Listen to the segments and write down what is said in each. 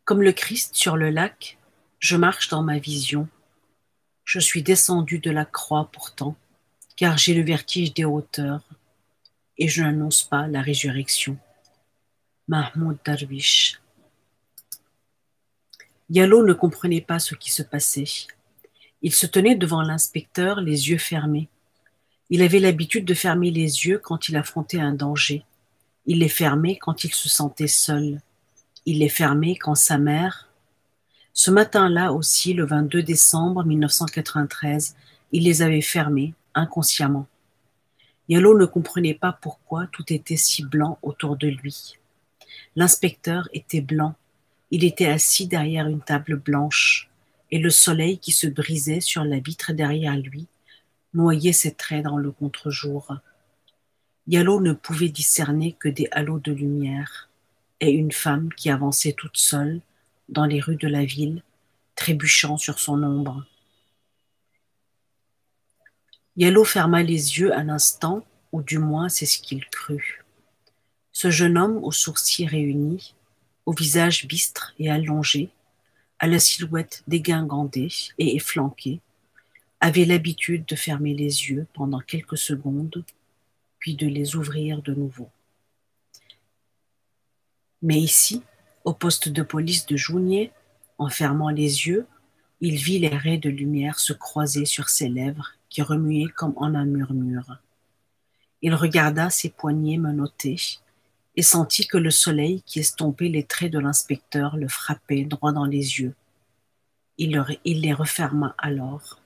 Comme le Christ sur le lac, je marche dans ma vision. Je suis descendu de la croix pourtant, car j'ai le vertige des hauteurs, et je n'annonce pas la résurrection. Mahmoud Darwish. Yallo ne comprenait pas ce qui se passait. Il se tenait devant l'inspecteur, les yeux fermés. Il avait l'habitude de fermer les yeux quand il affrontait un danger. Il les fermait quand il se sentait seul. Il les fermait quand sa mère... Ce matin-là aussi, le 22 décembre 1993, il les avait fermés, inconsciemment. Yallo ne comprenait pas pourquoi tout était si blanc autour de lui. L'inspecteur était blanc. Il était assis derrière une table blanche, et le soleil qui se brisait sur la vitre derrière lui noyait ses traits dans le contre-jour. Yallo ne pouvait discerner que des halos de lumière, et une femme qui avançait toute seule dans les rues de la ville, trébuchant sur son ombre. Yallo ferma les yeux un instant, ou du moins c'est ce qu'il crut. Ce jeune homme aux sourcils réunis, au visage bistre et allongé, à la silhouette dégingandée et efflanquée, avait l'habitude de fermer les yeux pendant quelques secondes, puis de les ouvrir de nouveau. Mais ici, au poste de police de Jounier, en fermant les yeux, il vit les raies de lumière se croiser sur ses lèvres qui remuaient comme en un murmure. Il regarda ses poignets menottés et sentit que le soleil qui estompait les traits de l'inspecteur le frappait droit dans les yeux. Il les referma alors.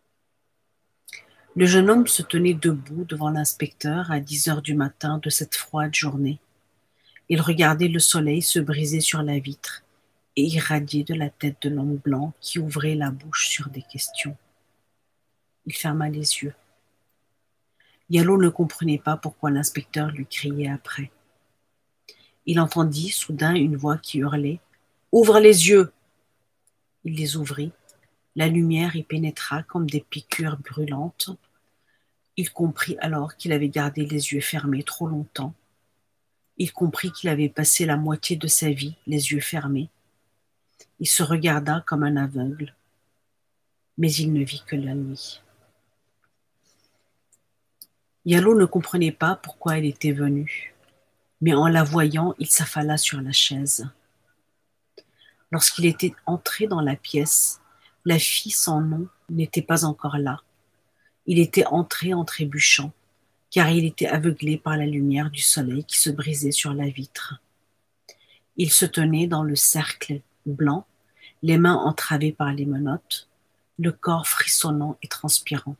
Le jeune homme se tenait debout devant l'inspecteur à 10 heures du matin de cette froide journée. Il regardait le soleil se briser sur la vitre et irradier de la tête de l'homme blanc qui ouvrait la bouche sur des questions. Il ferma les yeux. Yallo ne comprenait pas pourquoi l'inspecteur lui criait après. Il entendit soudain une voix qui hurlait « Ouvre les yeux !» Il les ouvrit. La lumière y pénétra comme des piqûres brûlantes. Il comprit alors qu'il avait gardé les yeux fermés trop longtemps. Il comprit qu'il avait passé la moitié de sa vie les yeux fermés. Il se regarda comme un aveugle, mais il ne vit que la nuit. Yallo ne comprenait pas pourquoi elle était venue, mais en la voyant, il s'affala sur la chaise. Lorsqu'il était entré dans la pièce, la fille sans nom n'était pas encore là. Il était entré en trébuchant, car il était aveuglé par la lumière du soleil qui se brisait sur la vitre. Il se tenait dans le cercle blanc, les mains entravées par les menottes, le corps frissonnant et transpirant.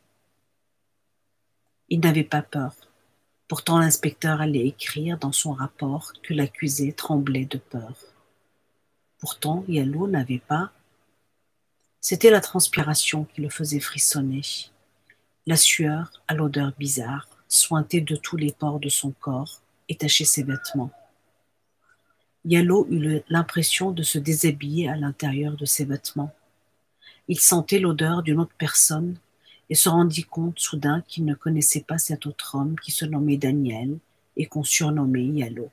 Il n'avait pas peur. Pourtant l'inspecteur allait écrire dans son rapport que l'accusé tremblait de peur. Pourtant Yallo n'avait pas. C'était la transpiration qui le faisait frissonner. La sueur, à l'odeur bizarre, suintait de tous les pores de son corps et tachait ses vêtements. Yallo eut l'impression de se déshabiller à l'intérieur de ses vêtements. Il sentait l'odeur d'une autre personne et se rendit compte soudain qu'il ne connaissait pas cet autre homme qui se nommait Daniel et qu'on surnommait Yallo.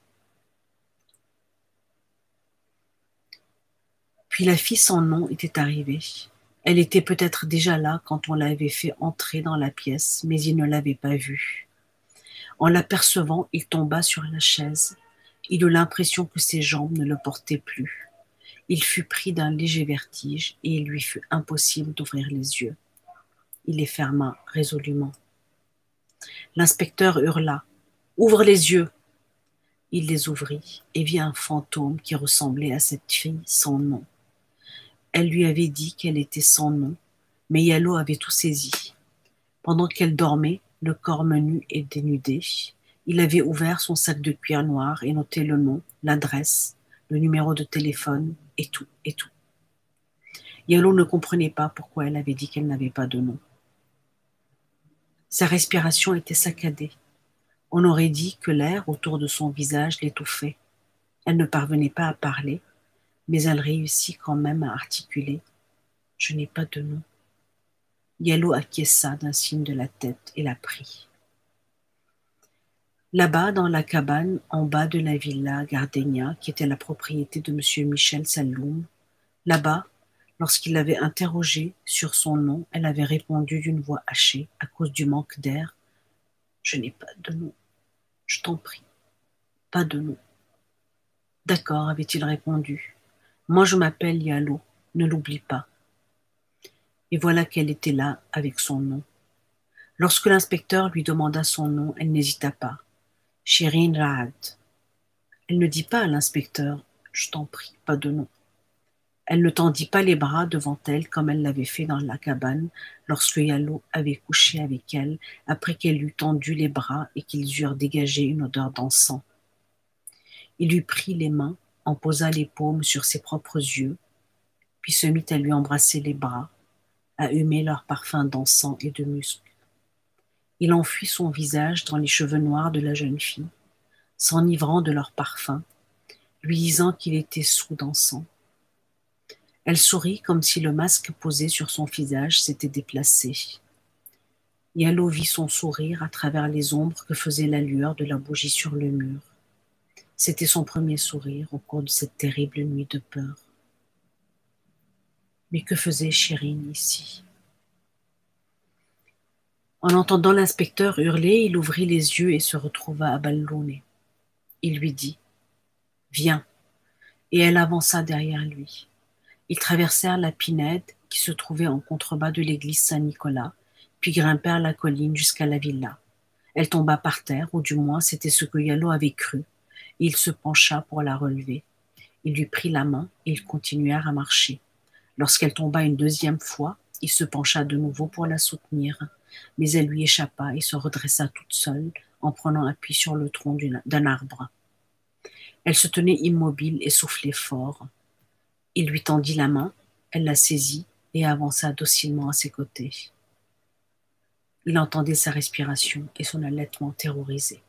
Puis la fille sans nom était arrivée. Elle était peut-être déjà là quand on l'avait fait entrer dans la pièce, mais il ne l'avait pas vue. En l'apercevant, il tomba sur la chaise. Il eut l'impression que ses jambes ne le portaient plus. Il fut pris d'un léger vertige et il lui fut impossible d'ouvrir les yeux. Il les ferma résolument. L'inspecteur hurla « Ouvre les yeux !» Il les ouvrit et vit un fantôme qui ressemblait à cette fille sans nom. Elle lui avait dit qu'elle était sans nom, mais Yallo avait tout saisi. Pendant qu'elle dormait, le corps menu et dénudé, il avait ouvert son sac de cuir noir et noté le nom, l'adresse, le numéro de téléphone et tout, et tout. Yallo ne comprenait pas pourquoi elle avait dit qu'elle n'avait pas de nom. Sa respiration était saccadée. On aurait dit que l'air autour de son visage l'étouffait. Elle ne parvenait pas à parler, mais elle réussit quand même à articuler. « Je n'ai pas de nom. » Yallo acquiesça d'un signe de la tête et la prit. Là-bas, dans la cabane, en bas de la villa Gardenia, qui était la propriété de M. Michel Saloum, là-bas, lorsqu'il l'avait interrogée sur son nom, elle avait répondu d'une voix hachée, à cause du manque d'air: « Je n'ai pas de nom, je t'en prie, pas de nom. » « D'accord, avait-il répondu. Moi je m'appelle Yalo, ne l'oublie pas. » Et voilà qu'elle était là avec son nom. Lorsque l'inspecteur lui demanda son nom, elle n'hésita pas. Shirin Raad. Elle ne dit pas à l'inspecteur: « Je t'en prie, pas de nom. » Elle ne tendit pas les bras devant elle comme elle l'avait fait dans la cabane lorsque Yalo avait couché avec elle après qu'elle eut tendu les bras et qu'ils eurent dégagé une odeur d'encens. Il lui prit les mains, en posa les paumes sur ses propres yeux, puis se mit à lui embrasser les bras, à humer leur parfum d'encens et de musc. Il enfuit son visage dans les cheveux noirs de la jeune fille, s'enivrant de leur parfum, lui disant qu'il était saoul d'encens. Elle sourit comme si le masque posé sur son visage s'était déplacé. Yalo vit son sourire à travers les ombres que faisait la lueur de la bougie sur le mur. C'était son premier sourire au cours de cette terrible nuit de peur. Mais que faisait Chérine ici? En entendant l'inspecteur hurler, il ouvrit les yeux et se retrouva à Balloune. Il lui dit: « Viens !» Et elle avança derrière lui. Ils traversèrent la pinède qui se trouvait en contrebas de l'église Saint-Nicolas, puis grimpèrent la colline jusqu'à la villa. Elle tomba par terre, ou du moins c'était ce que Yalo avait cru, et il se pencha pour la relever. Il lui prit la main et ils continuèrent à marcher. Lorsqu'elle tomba une deuxième fois, il se pencha de nouveau pour la soutenir, mais elle lui échappa et se redressa toute seule en prenant appui sur le tronc d'un arbre. Elle se tenait immobile et soufflait fort. Il lui tendit la main, elle la saisit et avança docilement à ses côtés. Il entendait sa respiration et son halètement terrorisé.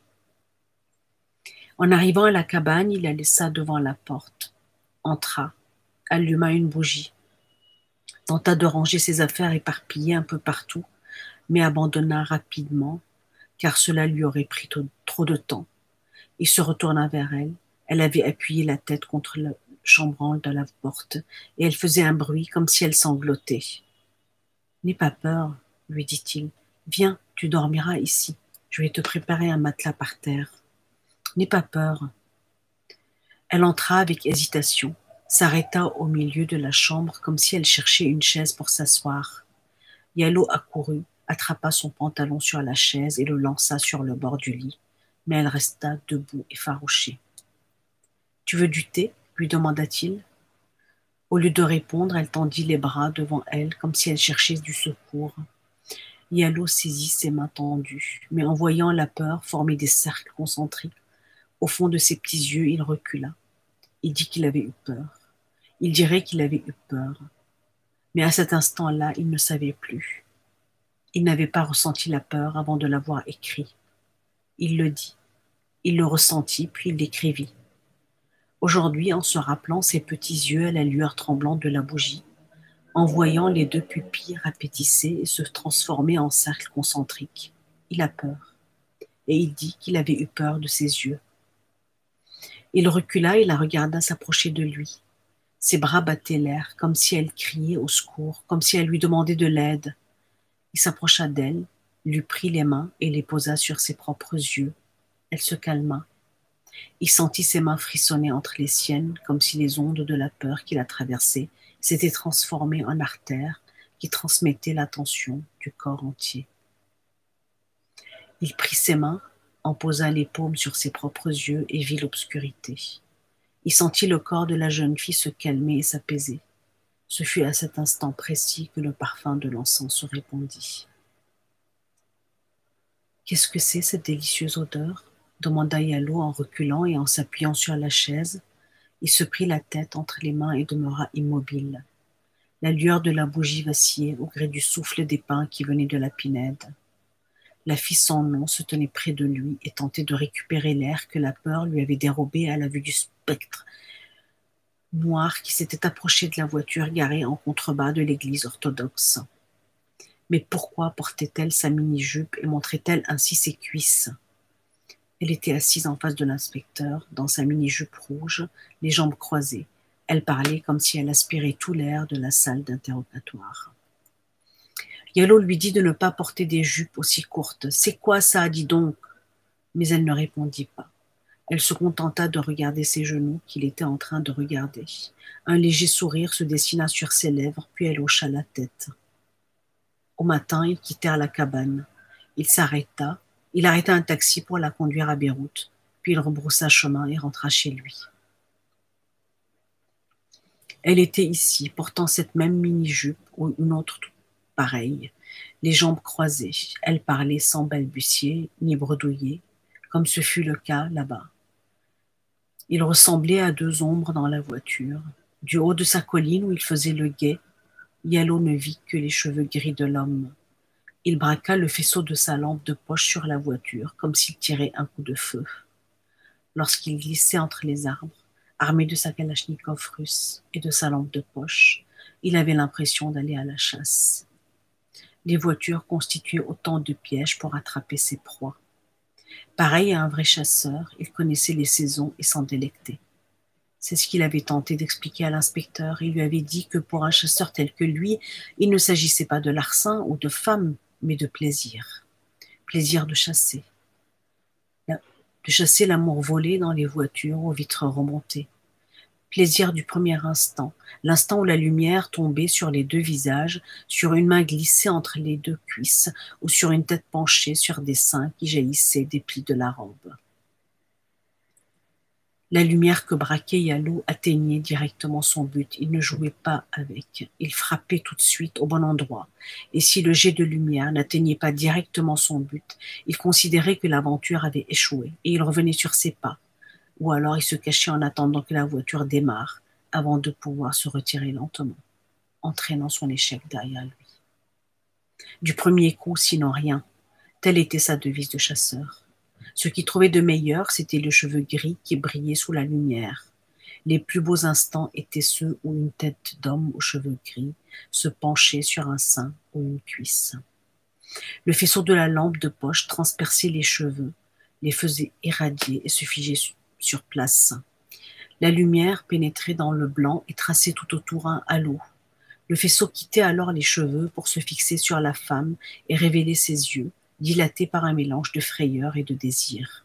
En arrivant à la cabane, il la laissa devant la porte, entra, alluma une bougie, tenta de ranger ses affaires éparpillées un peu partout, mais abandonna rapidement, car cela lui aurait pris trop de temps. Il se retourna vers elle. Elle avait appuyé la tête contre le chambranle de la porte, et elle faisait un bruit comme si elle sanglotait. « N'aie pas peur, » lui dit-il. « Viens, tu dormiras ici. Je vais te préparer un matelas par terre. N'aie pas peur. » Elle entra avec hésitation, s'arrêta au milieu de la chambre comme si elle cherchait une chaise pour s'asseoir. Yalo accourut, attrapa son pantalon sur la chaise et le lança sur le bord du lit, mais elle resta debout, effarouchée. « Tu veux du thé ?» lui demanda-t-il. Au lieu de répondre, elle tendit les bras devant elle comme si elle cherchait du secours. Yalo saisit ses mains tendues, mais en voyant la peur former des cercles concentriques, au fond de ses petits yeux, il recula. Il dit qu'il avait eu peur. Il dirait qu'il avait eu peur. Mais à cet instant-là, il ne savait plus. Il n'avait pas ressenti la peur avant de l'avoir écrit. Il le dit. Il le ressentit, puis il l'écrivit. Aujourd'hui, en se rappelant ses petits yeux à la lueur tremblante de la bougie, en voyant les deux pupilles rapetisser et se transformer en cercles concentriques, il a peur. Et il dit qu'il avait eu peur de ses yeux. Il recula et la regarda s'approcher de lui. Ses bras battaient l'air, comme si elle criait au secours, comme si elle lui demandait de l'aide. Il s'approcha d'elle, lui prit les mains et les posa sur ses propres yeux. Elle se calma. Il sentit ses mains frissonner entre les siennes, comme si les ondes de la peur qui la traversaient s'étaient transformées en artères qui transmettaient la tension du corps entier. Il prit ses mains, en posa les paumes sur ses propres yeux et vit l'obscurité. Il sentit le corps de la jeune fille se calmer et s'apaiser. Ce fut à cet instant précis que le parfum de l'encens se répandit. « Qu'est-ce que c'est cette délicieuse odeur ?» demanda Yalo en reculant et en s'appuyant sur la chaise. Il se prit la tête entre les mains et demeura immobile. La lueur de la bougie vacillait au gré du souffle des pins qui venaient de la pinède. La fille sans nom se tenait près de lui et tentait de récupérer l'air que la peur lui avait dérobé à la vue du spectre noir qui s'était approché de la voiture garée en contrebas de l'église orthodoxe. Mais pourquoi portait-elle sa mini-jupe et montrait-elle ainsi ses cuisses? Elle était assise en face de l'inspecteur, dans sa mini-jupe rouge, les jambes croisées. Elle parlait comme si elle aspirait tout l'air de la salle d'interrogatoire. Yalo lui dit de ne pas porter des jupes aussi courtes. « C'est quoi ça, dis donc ?» Mais elle ne répondit pas. Elle se contenta de regarder ses genoux qu'il était en train de regarder. Un léger sourire se dessina sur ses lèvres, puis elle hocha la tête. Au matin, ils quittèrent la cabane. Il arrêta un taxi pour la conduire à Beyrouth, puis il rebroussa chemin et rentra chez lui. Elle était ici, portant cette même mini-jupe ou une autre pareille, les jambes croisées. Elle parlait sans balbutier ni bredouiller, comme ce fut le cas là-bas. Il ressemblait à deux ombres dans la voiture. Du haut de sa colline où il faisait le guet, Yalo ne vit que les cheveux gris de l'homme. Il braqua le faisceau de sa lampe de poche sur la voiture, comme s'il tirait un coup de feu. Lorsqu'il glissait entre les arbres, armé de sa kalachnikov russe et de sa lampe de poche, il avait l'impression d'aller à la chasse. Les voitures constituaient autant de pièges pour attraper ses proies. Pareil à un vrai chasseur, il connaissait les saisons et s'en délectait. C'est ce qu'il avait tenté d'expliquer à l'inspecteur. Il lui avait dit que pour un chasseur tel que lui, il ne s'agissait pas de larcin ou de femme, mais de plaisir. Plaisir de chasser. De chasser l'amour volé dans les voitures aux vitres remontées. Plaisir du premier instant, l'instant où la lumière tombait sur les deux visages, sur une main glissée entre les deux cuisses ou sur une tête penchée sur des seins qui jaillissaient des plis de la robe. La lumière que braquait Yalo atteignait directement son but. Il ne jouait pas avec. Il frappait tout de suite au bon endroit. Et si le jet de lumière n'atteignait pas directement son but, il considérait que l'aventure avait échoué et il revenait sur ses pas. Ou alors il se cachait en attendant que la voiture démarre avant de pouvoir se retirer lentement, entraînant son échec derrière lui. Du premier coup, sinon rien. Telle était sa devise de chasseur. Ce qu'il trouvait de meilleur, c'était les cheveux gris qui brillaient sous la lumière. Les plus beaux instants étaient ceux où une tête d'homme aux cheveux gris se penchait sur un sein ou une cuisse. Le faisceau de la lampe de poche transperçait les cheveux, les faisait irradier et se figer sur place. La lumière pénétrait dans le blanc et traçait tout autour un halo. Le faisceau quittait alors les cheveux pour se fixer sur la femme et révéler ses yeux, dilatés par un mélange de frayeur et de désir.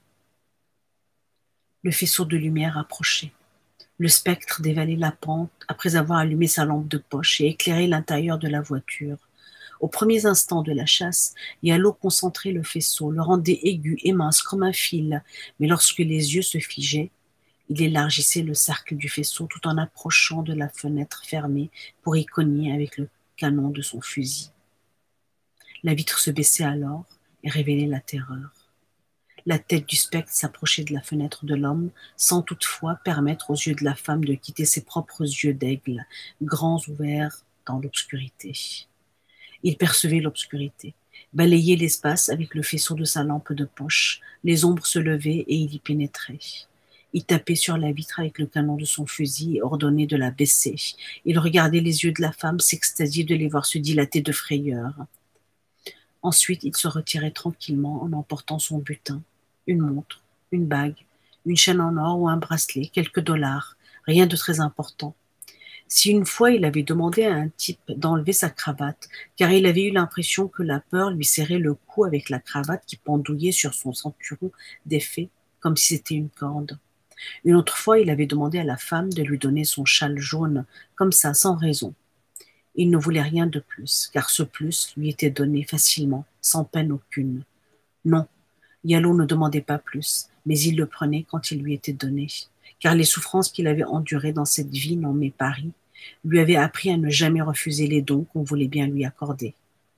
Le faisceau de lumière approchait. Le spectre dévalait la pente après avoir allumé sa lampe de poche et éclairé l'intérieur de la voiture. Aux premiers instants de la chasse, Yalo concentrait le faisceau, le rendait aigu et mince comme un fil, mais lorsque les yeux se figeaient, il élargissait le cercle du faisceau tout en approchant de la fenêtre fermée pour y cogner avec le canon de son fusil. La vitre se baissait alors et révélait la terreur. La tête du spectre s'approchait de la fenêtre de l'homme, sans toutefois permettre aux yeux de la femme de quitter ses propres yeux d'aigle, grands ouverts dans l'obscurité. Il percevait l'obscurité, balayait l'espace avec le faisceau de sa lampe de poche. Les ombres se levaient et il y pénétrait. Il tapait sur la vitre avec le canon de son fusil et ordonnait de la baisser. Il regardait les yeux de la femme, s'extasiait de les voir se dilater de frayeur. Ensuite, il se retirait tranquillement en emportant son butin, une montre, une bague, une chaîne en or ou un bracelet, quelques dollars, rien de très important. Si une fois il avait demandé à un type d'enlever sa cravate, car il avait eu l'impression que la peur lui serrait le cou avec la cravate qui pendouillait sur son ceinturon défait, comme si c'était une corde. Une autre fois, il avait demandé à la femme de lui donner son châle jaune, comme ça, sans raison. Il ne voulait rien de plus, car ce plus lui était donné facilement, sans peine aucune. Non, Yalo ne demandait pas plus, mais il le prenait quand il lui était donné, car les souffrances qu'il avait endurées dans cette vie nommée Paris lui avaient appris à ne jamais refuser les dons qu'on voulait bien lui accorder.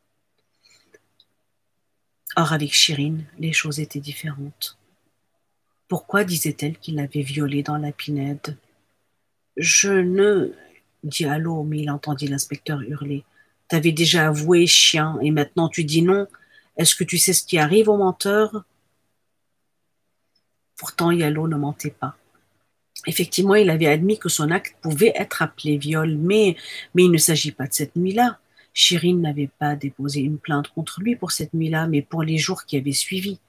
Or, avec Chirine, les choses étaient différentes. Pourquoi disait-elle qu'il l'avait violée dans la Pinède? Je ne... dit Allô, mais il entendit l'inspecteur hurler. T'avais déjà avoué, chien, et maintenant tu dis non. Est-ce que tu sais ce qui arrive aux menteurs? Pourtant, Yalo ne mentait pas. Effectivement, il avait admis que son acte pouvait être appelé viol, mais il ne s'agit pas de cette nuit-là. Chirine n'avait pas déposé une plainte contre lui pour cette nuit-là, mais pour les jours qui avaient suivi.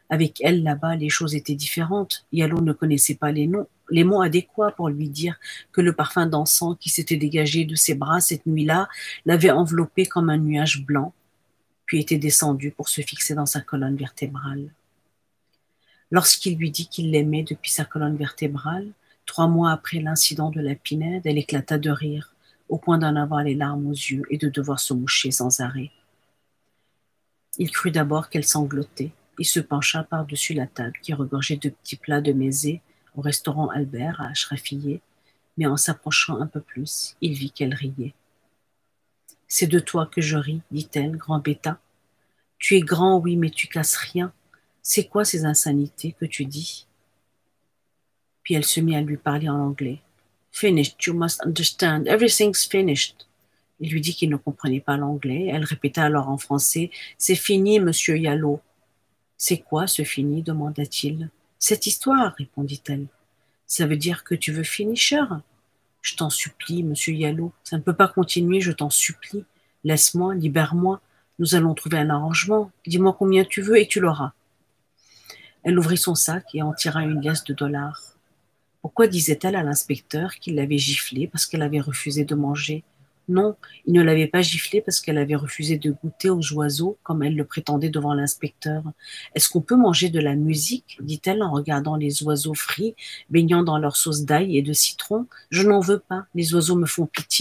Avec elle, là-bas, les choses étaient différentes. Yalo ne connaissait pas les noms, les mots adéquats pour lui dire que le parfum d'encens qui s'était dégagé de ses bras cette nuit-là l'avait enveloppé comme un nuage blanc, puis était descendu pour se fixer dans sa colonne vertébrale. Lorsqu'il lui dit qu'il l'aimait depuis sa colonne vertébrale, 3 mois après l'incident de la pinède, elle éclata de rire, au point d'en avoir les larmes aux yeux et de devoir se moucher sans arrêt. Il crut d'abord qu'elle sanglotait. Il se pencha par-dessus la table qui regorgeait de petits plats de mésé au restaurant Albert à Ashrafillé, mais en s'approchant un peu plus, il vit qu'elle riait. « C'est de toi que je ris, dit-elle, grand bêta. Tu es grand, oui, mais tu casses rien. C'est quoi ces insanités que tu dis ?» Puis elle se mit à lui parler en anglais. « Finished, you must understand, everything's finished. » Il lui dit qu'il ne comprenait pas l'anglais. Elle répéta alors en français « C'est fini, monsieur Yalo. » « C'est quoi ce fini ?» demanda-t-il. « Cette histoire, répondit-elle. « Ça veut dire que tu veux finisher ?»« Je t'en supplie, monsieur Yalo. Ça ne peut pas continuer, je t'en supplie. Laisse-moi, libère-moi. Nous allons trouver un arrangement. Dis-moi combien tu veux et tu l'auras. » Elle ouvrit son sac et en tira une liasse de $. Pourquoi disait-elle à l'inspecteur qu'il l'avait giflée parce qu'elle avait refusé de manger? Non, il ne l'avait pas giflée parce qu'elle avait refusé de goûter aux oiseaux, comme elle le prétendait devant l'inspecteur. « Est-ce qu'on peut manger de la musique ?» dit-elle en regardant les oiseaux frits, baignant dans leur sauce d'ail et de citron. « Je n'en veux pas, les oiseaux me font pitié. »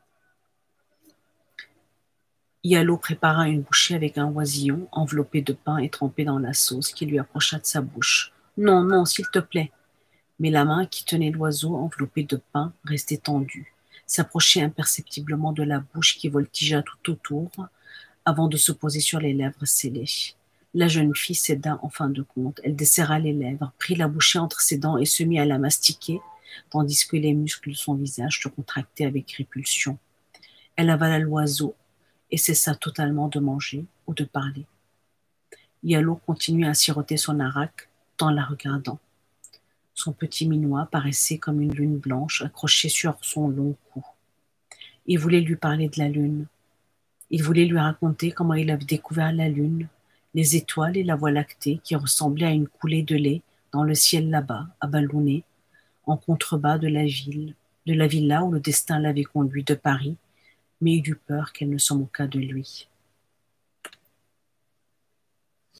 Yalo prépara une bouchée avec un oisillon enveloppé de pain et trempé dans la sauce qui lui approcha de sa bouche. « Non, non, s'il te plaît. » Mais la main qui tenait l'oiseau enveloppé de pain restait tendue, s'approchait imperceptiblement de la bouche qui voltigea tout autour avant de se poser sur les lèvres scellées. La jeune fille céda en fin de compte. Elle desserra les lèvres, prit la bouchée entre ses dents et se mit à la mastiquer, tandis que les muscles de son visage se contractaient avec répulsion. Elle avala l'oiseau et cessa totalement de manger ou de parler. Yalo continuait à siroter son arak, tout en la regardant. Son petit minois paraissait comme une lune blanche accrochée sur son long cou. Il voulait lui parler de la lune. Il voulait lui raconter comment il avait découvert la lune, les étoiles et la voie lactée qui ressemblaient à une coulée de lait dans le ciel là-bas, à Ballonnet, en contrebas de la villa où le destin l'avait conduit de Paris, mais il eut peur qu'elle ne se moquât de lui.